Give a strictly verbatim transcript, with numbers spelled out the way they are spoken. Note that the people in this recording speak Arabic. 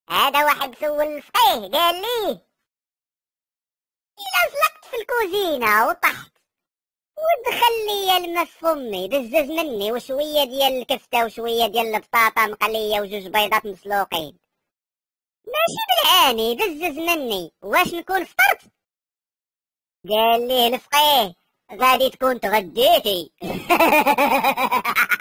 هذا واحد سول الفقيه قال ليه الا زلقت في الكوزينه وطحت ودخل لي الماء في فمي دزز مني وشويه ديال الكفته وشويه ديال البطاطا مقليه وجوج بيضات مسلوقين ماشي بالعاني دزز مني واش نكون فطرت؟ قال ليه الفقيه غادي تكون تغديتي.